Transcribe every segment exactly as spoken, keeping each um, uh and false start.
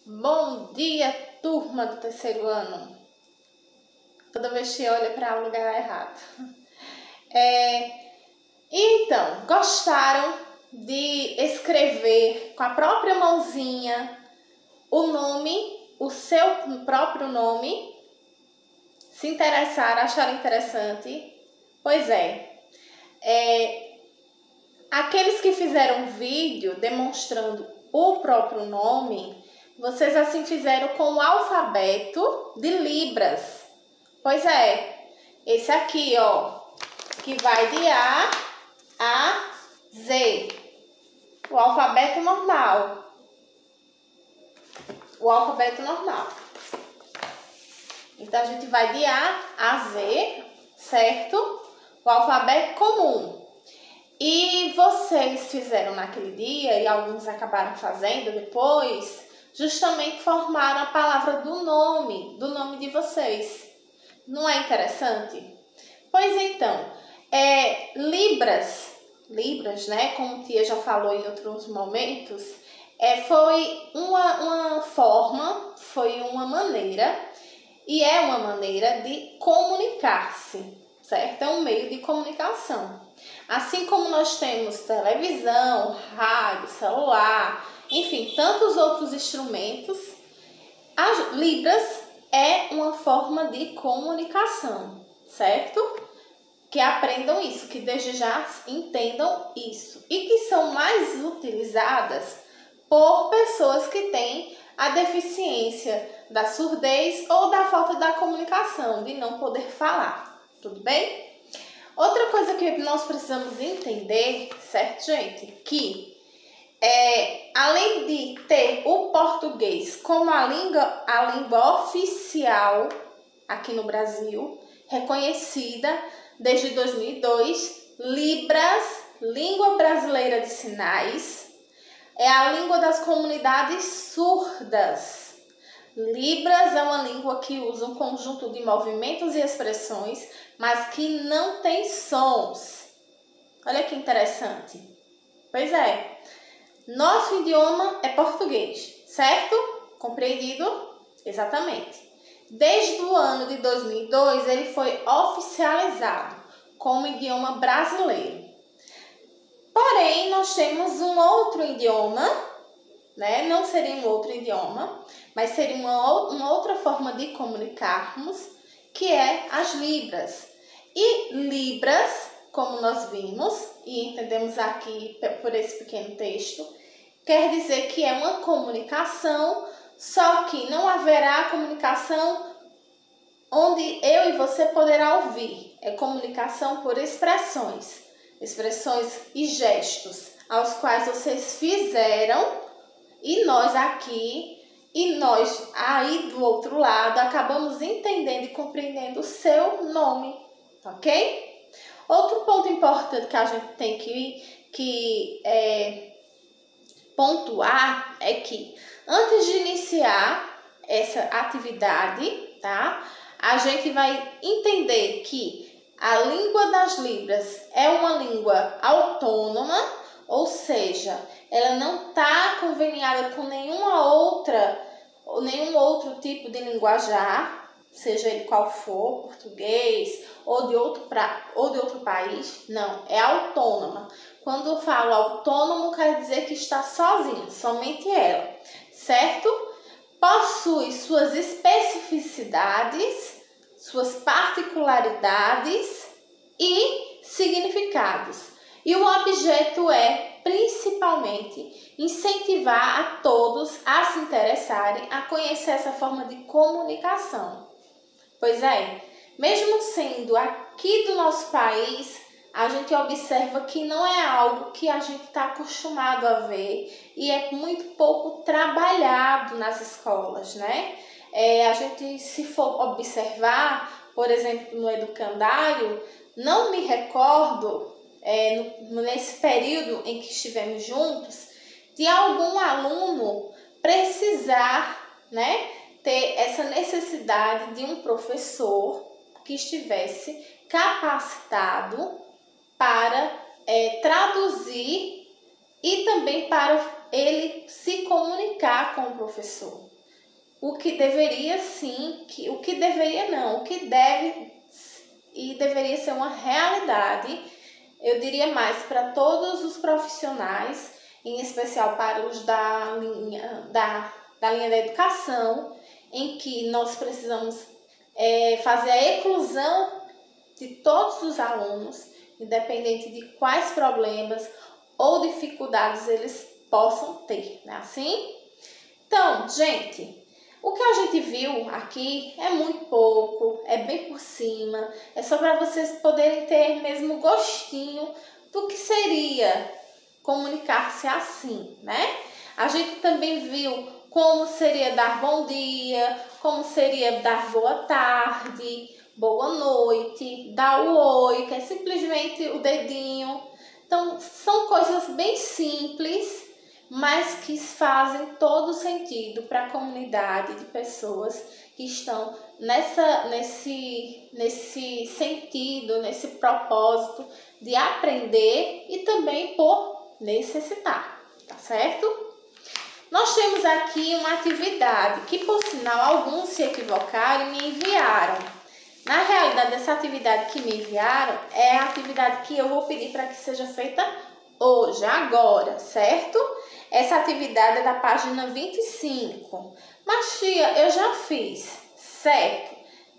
Bom dia, turma do terceiro ano. Toda vez que olha para o lugar errado. É, então, gostaram de escrever com a própria mãozinha o nome, o seu próprio nome? Se interessaram, acharam interessante? Pois é, é aqueles que fizeram vídeo demonstrando o próprio nome, vocês assim fizeram com o alfabeto de Libras. Pois é, esse aqui, ó, que vai de A a Z. O alfabeto normal. O alfabeto normal. Então, a gente vai de A a Z, certo? O alfabeto comum. E vocês fizeram naquele dia, e alguns acabaram fazendo depois, justamente formaram a palavra do nome, do nome de vocês. Não é interessante? Pois então, é, Libras, Libras, né, como a tia já falou em outros momentos, é, foi uma, uma forma, foi uma maneira, e é uma maneira de comunicar-se, certo? É um meio de comunicação. Assim como nós temos televisão, rádio, celular, enfim, tantos outros instrumentos, as Libras é uma forma de comunicação, certo? Que aprendam isso, que desde já entendam isso e que são mais utilizadas por pessoas que têm a deficiência da surdez ou da falta da comunicação, de não poder falar, tudo bem? Outra coisa que nós precisamos entender, certo, gente? Que é, além de ter o português como a língua, a língua oficial aqui no Brasil, reconhecida desde dois mil e dois, Libras, Língua Brasileira de Sinais, é a língua das comunidades surdas. Libras é uma língua que usa um conjunto de movimentos e expressões, mas que não tem sons. Olha que interessante. Pois é, nosso idioma é português, certo? Compreendido? Exatamente. Desde o ano de dois mil e dois, ele foi oficializado como idioma brasileiro. Porém, nós temos um outro idioma, né? Não seria um outro idioma, mas seria uma, uma outra forma de comunicarmos, que é as Libras. E Libras, como nós vimos e entendemos aqui por esse pequeno texto, quer dizer que é uma comunicação, só que não haverá comunicação onde eu e você poderá ouvir. É comunicação por expressões, expressões e gestos, aos quais vocês fizeram e nós aqui, e nós aí do outro lado, acabamos entendendo e compreendendo o seu nome, ok? Outro ponto importante que a gente tem que, que é, pontuar é que antes de iniciar essa atividade, tá? A gente vai entender que a língua das Libras é uma língua autônoma, ou seja, ela não está conveniada com nenhuma outra, ou nenhum outro tipo de linguajar, seja ele qual for, português ou de outro, pra, ou de outro país. Não, é autônoma. Quando eu falo autônomo, quer dizer que está sozinho, somente ela, certo? Possui suas especificidades, suas particularidades e significados. E o objeto é, principalmente, incentivar a todos a se interessarem, a conhecer essa forma de comunicação. Pois é, mesmo sendo aqui do nosso país, a gente observa que não é algo que a gente está acostumado a ver e é muito pouco trabalhado nas escolas, né? É, a gente, se for observar, por exemplo, no educandário, não me recordo, é, no, nesse período em que estivemos juntos, de algum aluno precisar, né, ter essa necessidade de um professor que estivesse capacitado para é, traduzir e também para ele se comunicar com o professor. o que deveria sim, que, o que deveria não, o que deve e deveria ser uma realidade, eu diria mais para todos os profissionais, em especial para os da linha da, da, linha da educação, em que nós precisamos é, fazer a inclusão de todos os alunos, independente de quais problemas ou dificuldades eles possam ter, não é assim? Então, gente, o que a gente viu aqui é muito pouco, é bem por cima, é só para vocês poderem ter mesmo gostinho do que seria comunicar-se assim, né? A gente também viu como seria dar bom dia, como seria dar boa tarde, boa noite, dar o oi, que é simplesmente o dedinho. Então, são coisas bem simples, mas que fazem todo sentido para a comunidade de pessoas que estão nessa, nesse, nesse sentido, nesse propósito de aprender e também por necessitar, tá certo? Nós temos aqui uma atividade que, por sinal, alguns se equivocaram e me enviaram. Na realidade, essa atividade que me enviaram é a atividade que eu vou pedir para que seja feita hoje, agora, certo? Essa atividade é da página vinte e cinco. Mas, tia, eu já fiz, certo?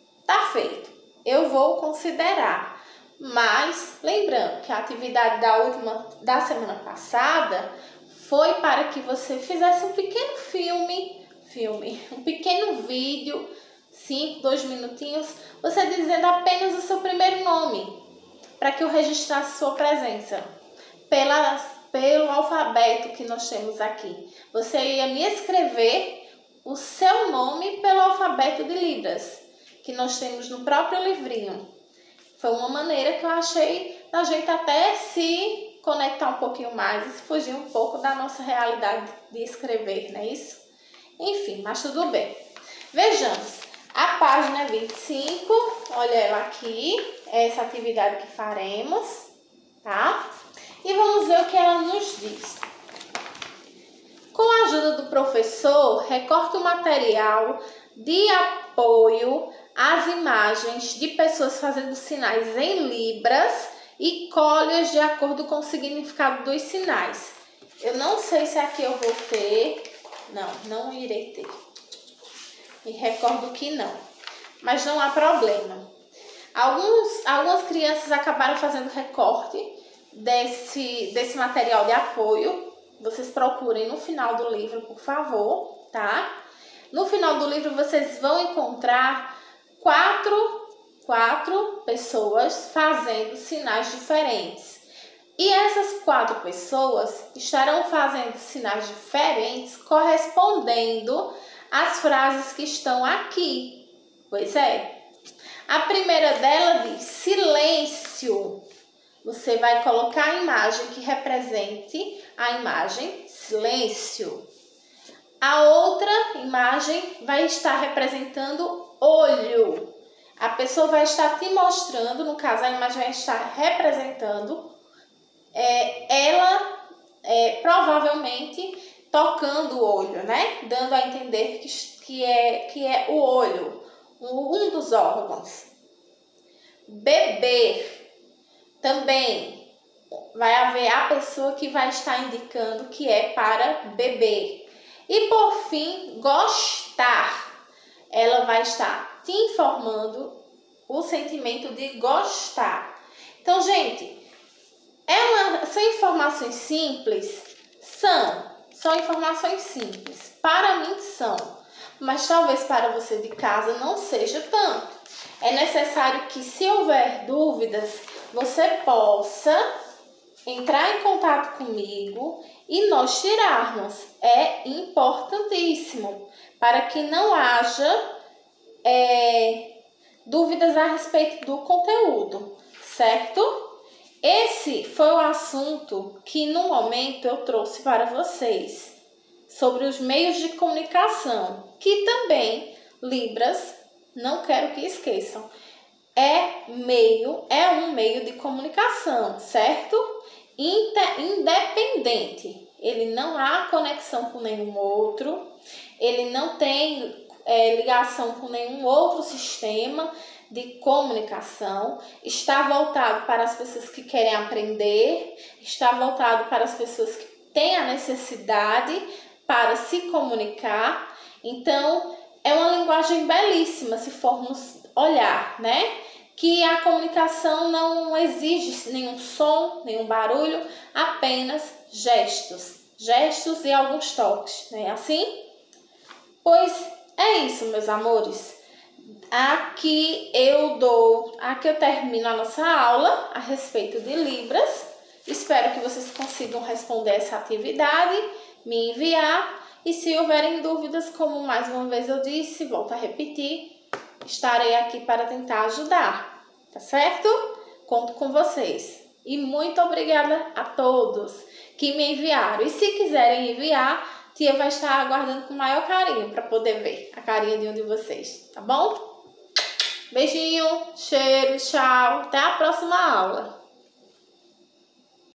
Tá feito. Eu vou considerar. Mas, lembrando que a atividade da última, da semana passada, foi para que você fizesse um pequeno filme, filme, um pequeno vídeo, cinco, dois minutinhos, você dizendo apenas o seu primeiro nome, para que eu registrasse sua presença, pela, pelo alfabeto que nós temos aqui. Você ia me escrever o seu nome pelo alfabeto de Libras, que nós temos no próprio livrinho. Foi uma maneira que eu achei da gente até se conectar um pouquinho mais e fugir um pouco da nossa realidade de escrever, não é isso? Enfim, mas tudo bem. Vejamos, a página vinte e cinco, olha ela aqui, é essa atividade que faremos, tá? E vamos ver o que ela nos diz. Com a ajuda do professor, recorte o material de apoio às imagens de pessoas fazendo sinais em Libras e colhe-as de acordo com o significado dos sinais. Eu não sei se aqui eu vou ter... Não, não irei ter. Me recordo que não. Mas não há problema. Alguns, algumas crianças acabaram fazendo recorte desse, desse material de apoio. Vocês procurem no final do livro, por favor, tá? No final do livro vocês vão encontrar quatro... quatro pessoas fazendo sinais diferentes. E essas quatro pessoas estarão fazendo sinais diferentes correspondendo às frases que estão aqui. Pois é. A primeira dela diz silêncio. Você vai colocar a imagem que represente a imagem silêncio. A outra imagem vai estar representando olho. A pessoa vai estar te mostrando, no caso a imagem vai estar representando é, ela é, provavelmente tocando o olho, né? Dando a entender que, que, é, que é o olho, um dos órgãos. Beber. Também vai haver a pessoa que vai estar indicando que é para beber. E por fim, gostar. Ela vai estar te informando o sentimento de gostar. Então, gente, é uma, são informações simples? São. São informações simples. Para mim são. Mas talvez para você de casa não seja tanto. É necessário que, se houver dúvidas, você possa entrar em contato comigo e nós tirarmos. É importantíssimo para que não haja é, dúvidas a respeito do conteúdo, certo? Esse foi o assunto que no momento eu trouxe para vocês, sobre os meios de comunicação, que também Libras, não quero que esqueçam, é meio, é um meio de comunicação, certo? Independente, ele não há conexão com nenhum outro, ele não tem é, ligação com nenhum outro sistema de comunicação, está voltado para as pessoas que querem aprender, está voltado para as pessoas que têm a necessidade para se comunicar. Então, é uma linguagem belíssima se formos olhar, né? Que a comunicação não exige nenhum som, nenhum barulho, apenas gestos, gestos e alguns toques, não é assim? Pois é isso, meus amores. Aqui eu dou, aqui eu termino a nossa aula a respeito de Libras. Espero que vocês consigam responder essa atividade, me enviar. E se houverem dúvidas, como mais uma vez eu disse, volto a repetir, estarei aqui para tentar ajudar, tá certo? Conto com vocês. E muito obrigada a todos que me enviaram. E se quiserem enviar, tia vai estar aguardando com o maior carinho para poder ver a carinha de um de vocês, tá bom? Beijinho, cheiro, tchau, até a próxima aula.